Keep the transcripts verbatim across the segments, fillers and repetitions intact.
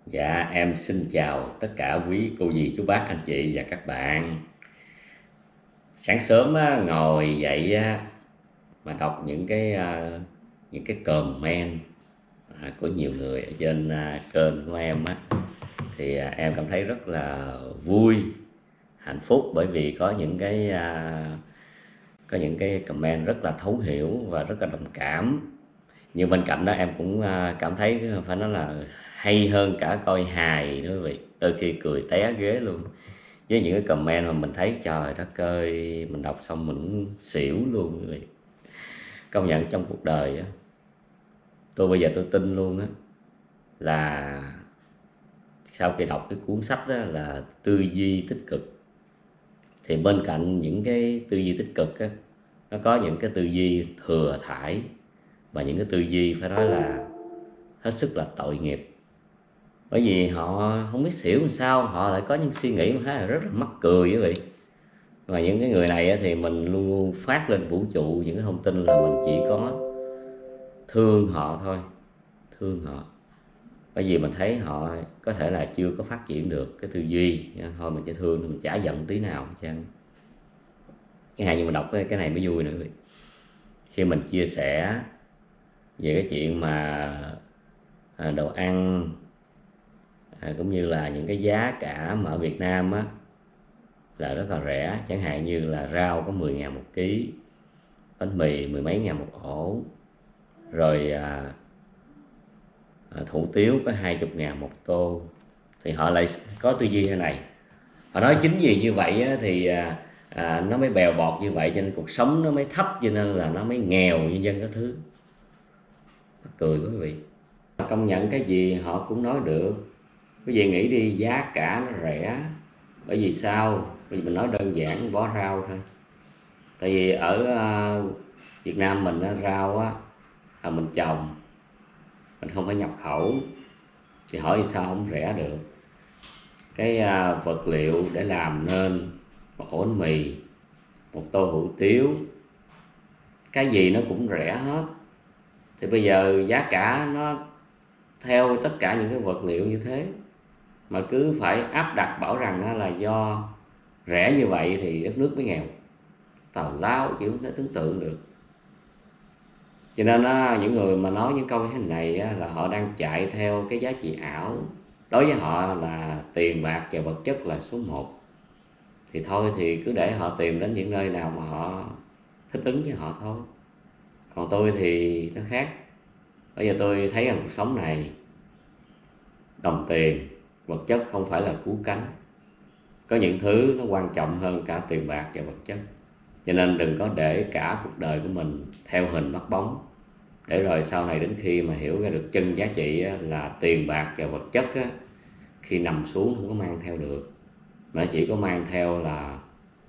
Dạ, em xin chào tất cả quý cô dì, chú bác, anh chị và các bạn. Sáng sớm á, ngồi dậy á, mà đọc những cái à, những cái comment à, của nhiều người ở trên à, kênh của em á, thì à, em cảm thấy rất là vui, hạnh phúc, bởi vì có những cái à, có những cái comment rất là thấu hiểu và rất là đồng cảm. Nhưng bên cạnh đó em cũng à, cảm thấy phải nói là hay hơn cả coi hài nữa, vì đôi khi cười té ghế luôn với những cái comment mà mình thấy trời đất ơi, mình đọc xong mình cũng xỉu luôn quý vị. Công nhận trong cuộc đời á, tôi bây giờ tôi tin luôn á, là sau khi đọc cái cuốn sách đó là tư duy tích cực, thì bên cạnh những cái tư duy tích cực á, nó có những cái tư duy thừa thãi, và những cái tư duy phải nói là hết sức là tội nghiệp. Bởi vì họ không biết xỉu làm sao họ lại có những suy nghĩ mà khá là rất là mắc cười quý vị. Và những cái người này thì mình luôn luôn phát lên vũ trụ những cái thông tin là mình chỉ có thương họ thôi, thương họ, bởi vì mình thấy họ có thể là chưa có phát triển được cái tư duy, thôi mình chỉ thương, mình chả giận tí nào hết trơn. Cái này nhưng mà đọc cái, cái này mới vui nữa, khi mình chia sẻ về cái chuyện mà à, đồ ăn, à, cũng như là những cái giá cả mà ở Việt Nam á là rất là rẻ, chẳng hạn như là rau có mười ngàn một ký, bánh mì mười mấy ngàn một ổ, rồi à, à, thủ tiếu có hai chục ngàn một tô, thì họ lại có tư duy thế này. Họ nói chính vì như vậy á, thì à, à, nó mới bèo bọt như vậy, cho nên cuộc sống nó mới thấp, cho nên là nó mới nghèo như dân các thứ. Cười quý vị, công nhận cái gì họ cũng nói được. Quý vị nghĩ đi, giá cả nó rẻ bởi vì sao? Vì mình nói đơn giản, bó rau thôi. Tại vì ở uh, Việt Nam mình á, rau á là mình trồng, mình không phải nhập khẩu, thì hỏi sao không rẻ được. Cái uh, vật liệu để làm nên một ổ bánh mì, một tô hủ tiếu, cái gì nó cũng rẻ hết. Thì bây giờ giá cả nó theo tất cả những cái vật liệu như thế, mà cứ phải áp đặt bảo rằng là do rẻ như vậy thì đất nước mới nghèo, tào lao chịu không thể tưởng tượng được. Cho nên á, những người mà nói những câu như thế này á, là họ đang chạy theo cái giá trị ảo. Đối với họ là tiền bạc và vật chất là số một, thì thôi thì cứ để họ tìm đến những nơi nào mà họ thích ứng với họ thôi. Còn tôi thì nó khác. Bây giờ tôi thấy rằng cuộc sống này, đồng tiền, vật chất không phải là cứu cánh. Có những thứ nó quan trọng hơn cả tiền bạc và vật chất. Cho nên đừng có để cả cuộc đời của mình theo hình bắt bóng, để rồi sau này đến khi mà hiểu ra được chân giá trị á, là tiền bạc và vật chất á, khi nằm xuống không có mang theo được, mà chỉ có mang theo là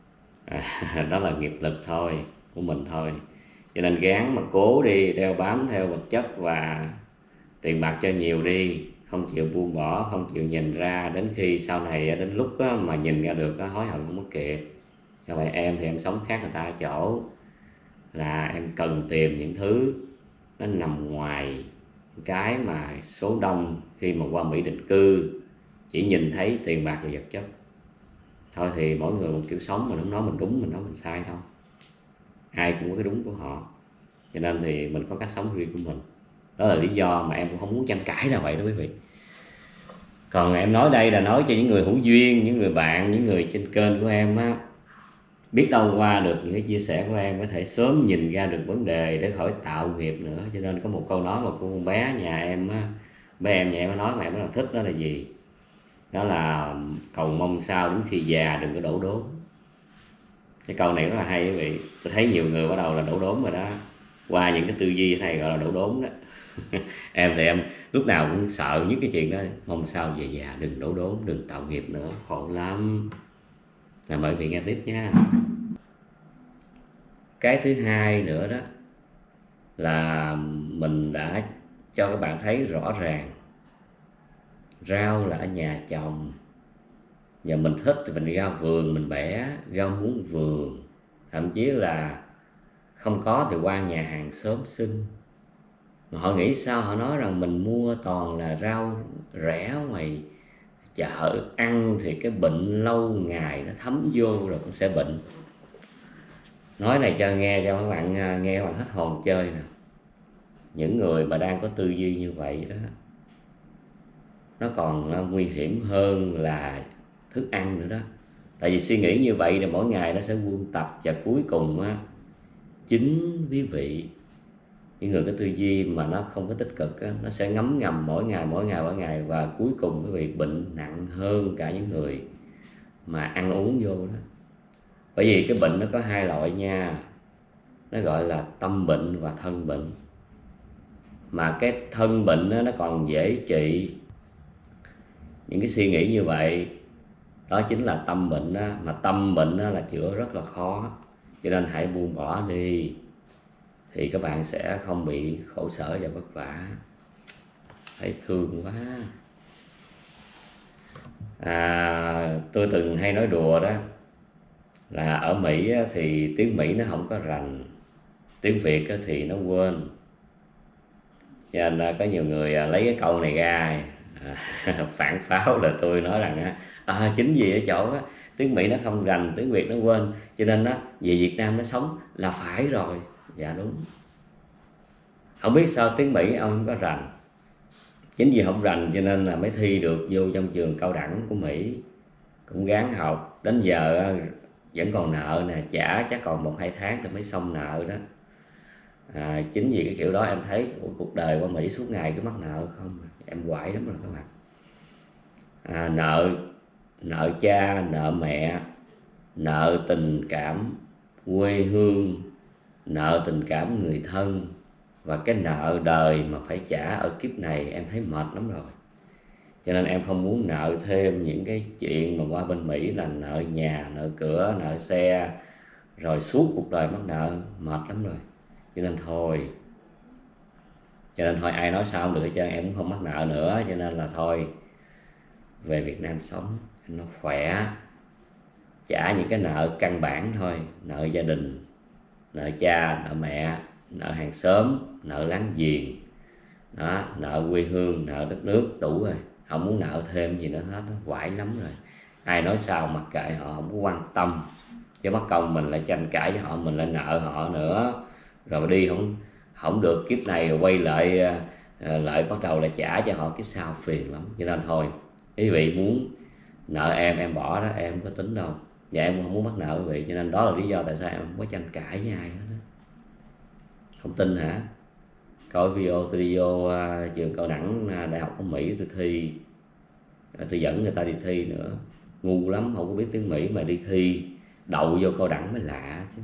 à, đó là nghiệp lực thôi, của mình thôi. Cho nên gán mà cố đi, đeo bám theo vật chất và tiền bạc cho nhiều đi, không chịu buông bỏ, không chịu nhìn ra, đến khi sau này đến lúc á, mà nhìn ra được á, hối hận không có kịp. Cho vậy em thì em sống khác người ta ở chỗ là em cần tìm những thứ nó nằm ngoài cái mà số đông khi mà qua Mỹ định cư chỉ nhìn thấy tiền bạc và vật chất thôi. Thì mỗi người một kiểu sống, mà nó nói mình đúng, mình nói mình sai thôi, ai cũng có cái đúng của họ. Cho nên thì mình có cách sống riêng của mình, đó là lý do mà em cũng không muốn tranh cãi là vậy đó quý vị. Còn em nói đây là nói cho những người hữu duyên, những người bạn, những người trên kênh của em á, biết đâu qua được những cái chia sẻ của em có thể sớm nhìn ra được vấn đề để khỏi tạo nghiệp nữa. Cho nên có một câu nói mà con bé nhà em á, bé em nhà em nói mà em rất là thích, đó là gì? Đó là cầu mong sao đến khi già đừng có đổ đốn. Cái câu này rất là hay quý vị. Tôi thấy nhiều người bắt đầu là đổ đốn rồi đó, qua những cái tư duy này gọi là đổ đốn đó. Em thì em lúc nào cũng sợ nhất cái chuyện đó, mong sao về già đừng đổ đốn, đừng tạo nghiệp nữa, khổ lắm. Là mời vị nghe tiếp nha. Cái thứ hai nữa đó là mình đã cho các bạn thấy rõ ràng rau là ở nhà trồng, và mình thích thì mình ra vườn mình bẻ, rau muống vườn, thậm chí là không có thì qua nhà hàng xóm xin. Mà họ nghĩ sao họ nói rằng mình mua toàn là rau rẻ ngoài chợ, ăn thì cái bệnh lâu ngày nó thấm vô rồi cũng sẽ bệnh. Nói này cho nghe cho các bạn nghe, các bạn hết hồn chơi nè. Những người mà đang có tư duy như vậy đó, nó còn nguy hiểm hơn là thức ăn nữa đó. Tại vì suy nghĩ như vậy thì mỗi ngày nó sẽ quân tập, và cuối cùng á, chính quý vị, những người có tư duy mà nó không có tích cực á, nó sẽ ngấm ngầm mỗi ngày mỗi ngày mỗi ngày, và cuối cùng quý vị bệnh nặng hơn cả những người mà ăn uống vô đó. Bởi vì cái bệnh nó có hai loại nha, nó gọi là tâm bệnh và thân bệnh. Mà cái thân bệnh đó, nó còn dễ trị. Những cái suy nghĩ như vậy đó chính là tâm bệnh đó. Mà tâm bệnh đó là chữa rất là khó, cho nên hãy buông bỏ đi thì các bạn sẽ không bị khổ sở và vất vả. Thấy thương quá. À, tôi từng hay nói đùa đó là ở Mỹ thì tiếng Mỹ nó không có rành, tiếng Việt thì nó quên. Cho nên có nhiều người lấy cái câu này ra phản pháo là tôi nói rằng à, chính vì ở chỗ á, tiếng Mỹ nó không rành, tiếng Việt nó quên, cho nên nó về Việt Nam nó sống là phải rồi. Dạ đúng. Không biết sao tiếng Mỹ ông không có rành. Chính vì không rành cho nên là mới thi được vô trong trường cao đẳng của Mỹ. Cũng gắng học, đến giờ vẫn còn nợ nè, trả chắc còn một hai tháng rồi mới xong nợ đó. À, chính vì cái kiểu đó em thấy cuộc đời qua Mỹ suốt ngày cứ mắc nợ không, em quải lắm rồi các bạn. À, nợ nợ cha, nợ mẹ, nợ tình cảm quê hương, nợ tình cảm người thân, và cái nợ đời mà phải trả ở kiếp này em thấy mệt lắm rồi. Cho nên em không muốn nợ thêm những cái chuyện mà qua bên Mỹ là nợ nhà, nợ cửa, nợ xe, rồi suốt cuộc đời mắc nợ, mệt lắm rồi. Cho nên thôi Cho nên thôi ai nói sao không được hết trơn, em cũng không mắc nợ nữa. Cho nên là thôi về Việt Nam sống nó khỏe, trả những cái nợ căn bản thôi. Nợ gia đình, nợ cha, nợ mẹ, nợ hàng xóm, nợ láng giềng đó, nợ quê hương, nợ đất nước, đủ rồi. Không muốn nợ thêm gì nữa hết, nó quải lắm rồi. Ai nói sao mặc kệ họ, không có quan tâm. Chứ mất công mình lại tranh cãi với họ, mình lại nợ họ nữa, rồi đi không không được kiếp này rồi quay lại lại bắt đầu là trả cho họ kiếp sau, phiền lắm. Cho nên thôi, quý vị muốn nợ em em bỏ đó, em không có tính đâu, và em không muốn mắc nợ quý vị. Cho nên đó là lý do tại sao em không có tranh cãi với ai hết đó. Không tin hả? Coi video tôi đi vô uh, trường cao đẳng uh, đại học của Mỹ tôi thi, uh, tôi dẫn người ta đi thi nữa. Ngu lắm, không có biết tiếng Mỹ mà đi thi đậu vô cao đẳng mới lạ chứ.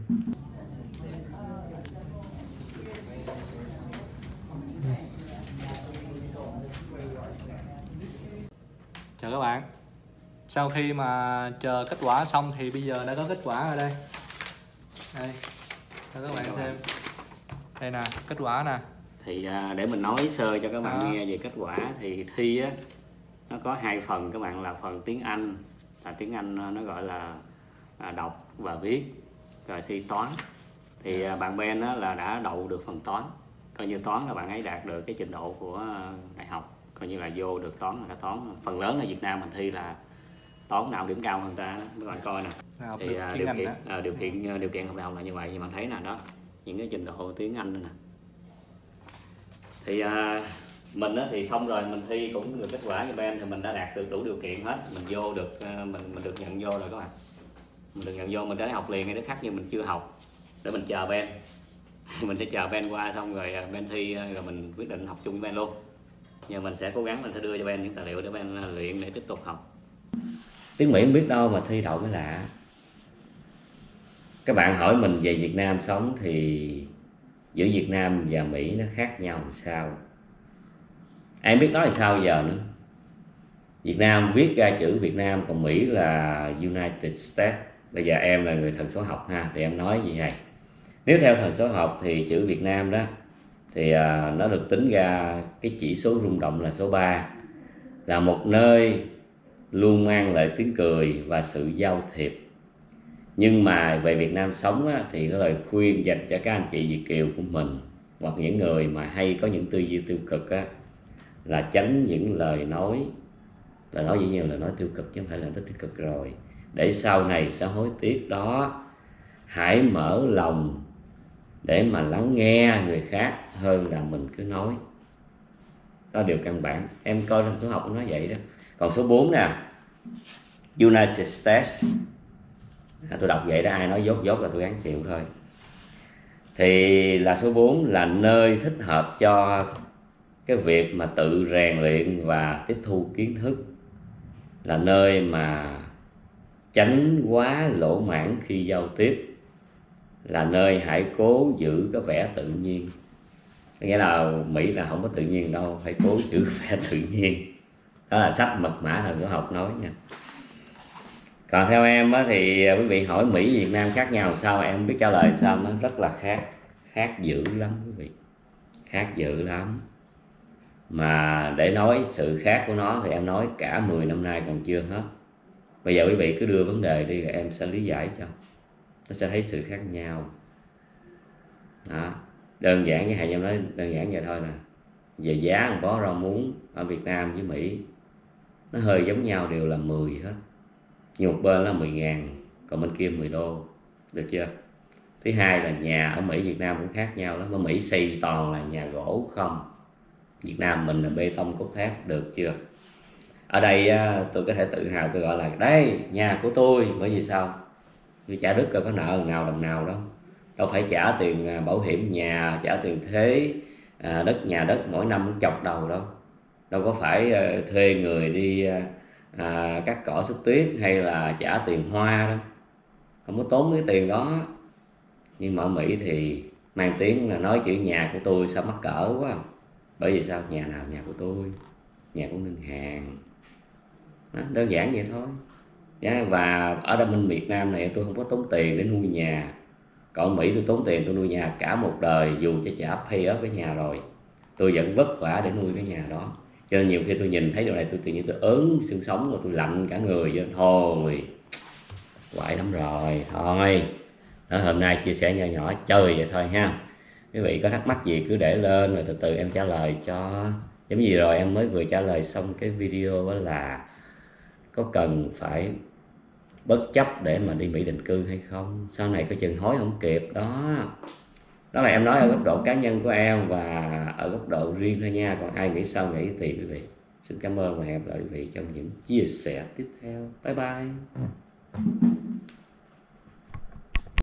Chào các bạn. Sau khi mà chờ kết quả xong thì bây giờ đã có kết quả rồi đây. Đây, cho các bạn xem. Đây nè, kết quả nè. Thì à, để mình nói sơ cho các bạn à. nghe về kết quả. Thì thi á, nó có hai phần các bạn, là phần tiếng Anh, là tiếng Anh nó gọi là à, đọc và viết, rồi thi toán. Thì à, bạn Ben á, là đã đậu được phần toán, coi như toán là bạn ấy đạt được cái trình độ của đại học, coi như là vô được toán là toán. Phần lớn ở Việt Nam mình thi là toán nào điểm cao hơn ta đó, các bạn coi nè. Thì à, điều kiện à, điều kiện điều kiện học đại học là như vậy. Thì bạn thấy nè đó, những cái trình độ tiếng Anh nè. Thì à, mình á, thì xong rồi mình thi cũng được kết quả như Ben, thì mình đã đạt được đủ điều kiện hết, mình vô được mình mình được nhận vô rồi các bạn. Mình được nhận vô, mình đã học liền hay nó khác, như mình chưa học để mình chờ Ben. Mình sẽ chờ Ben qua xong rồi Ben thi, rồi mình quyết định học chung với Ben luôn. Nhưng mình sẽ cố gắng, mình sẽ đưa cho Ben những tài liệu để Ben luyện để tiếp tục học. Tiếng Mỹ không biết đâu mà thi đậu cái lạ. Các bạn hỏi mình về Việt Nam sống thì giữa Việt Nam và Mỹ nó khác nhau làm sao? Em biết nói là sao giờ nữa. Việt Nam viết ra chữ Việt Nam, còn Mỹ là United States. Bây giờ em là người thần số học ha, thì em nói như vậy. Nếu theo thần số học thì chữ Việt Nam đó thì à, nó được tính ra cái chỉ số rung động là số ba, là một nơi luôn mang lại tiếng cười và sự giao thiệp. Nhưng mà về Việt Nam sống á, thì có lời khuyên dành cho các anh chị Việt kiều của mình hoặc những người mà hay có những tư duy tiêu cực á, là tránh những lời nói, lời nói dĩ nhiên là lời nói tiêu cực chứ không phải là nói tiêu cực rồi, để sau này sẽ hối tiếc đó. Hãy mở lòng để mà lắng nghe người khác hơn là mình cứ nói. Đó điều căn bản. Em coi trong số học nó nói vậy đó. Còn số bốn nè, United States, à, tôi đọc vậy đó, ai nói dốt dốt là tôi gắng chịu thôi. Thì là số bốn là nơi thích hợp cho cái việc mà tự rèn luyện và tiếp thu kiến thức, là nơi mà tránh quá lỗ mãn khi giao tiếp, là nơi hãy cố giữ cái vẻ tự nhiên. Nghĩa là Mỹ là không có tự nhiên đâu, phải cố giữ vẻ tự nhiên. Đó là sách mật mã thần số học nói nha. Còn theo em á, thì quý vị hỏi Mỹ Việt Nam khác nhau sao, em biết trả lời sao? Nó rất là khác, khác dữ lắm quý vị, khác dữ lắm. Mà để nói sự khác của nó thì em nói cả mười năm nay còn chưa hết. Bây giờ quý vị cứ đưa vấn đề đi rồi em sẽ lý giải cho, nó sẽ thấy sự khác nhau. Đó. Đơn giản với Hà em nói đơn giản vậy thôi nè. Về giá một bó rau muống ở Việt Nam với Mỹ nó hơi giống nhau, đều là mười hết. Nhưng một bên là mười ngàn, còn bên kia mười đô. Được chưa? Thứ hai là nhà ở Mỹ Việt Nam cũng khác nhau lắm. Ở Mỹ xây toàn là nhà gỗ không, Việt Nam mình là bê tông cốt thép. Được chưa? Ở đây tôi có thể tự hào tôi gọi là đây nhà của tôi. Bởi vì sao? Tôi trả đất có nợ lần nào đồng nào đâu. Đâu phải trả tiền bảo hiểm nhà, trả tiền thuế đất nhà đất mỗi năm cũng chọc đầu đâu. Đâu có phải thuê người đi à, cắt cỏ xúc tuyết hay là trả tiền hoa đâu, không có tốn cái tiền đó. Nhưng mà ở Mỹ thì mang tiếng là nói chữ nhà của tôi sao mắc cỡ quá. Bởi vì sao? Nhà nào nhà của tôi? Nhà của ngân hàng. Đó, đơn giản vậy thôi. Và ở đây bên Việt Nam này tôi không có tốn tiền để nuôi nhà. Còn ở Mỹ tôi tốn tiền tôi nuôi nhà cả một đời, dù cho trả pay up cái nhà rồi tôi vẫn vất vả để nuôi cái nhà đó. Cho nên nhiều khi tôi nhìn thấy điều này tôi tự nhiên tôi ớn xương sống và tôi lạnh cả người. Cho nên thôi quậy lắm rồi. Thôi đó, hôm nay chia sẻ nhỏ nhỏ chơi vậy thôi ha. Quý vị có thắc mắc gì cứ để lên rồi từ từ em trả lời cho. Giống gì rồi em mới vừa trả lời xong cái video đó là có cần phải bất chấp để mà đi Mỹ định cư hay không, sau này có chừng hối không kịp đó. Đó là em nói ở góc độ cá nhân của em và ở góc độ riêng thôi nha. Còn ai nghĩ sao nghĩ thì quý vị. Xin cảm ơn và hẹn gặp lại quý vị trong những chia sẻ tiếp theo. Bye bye.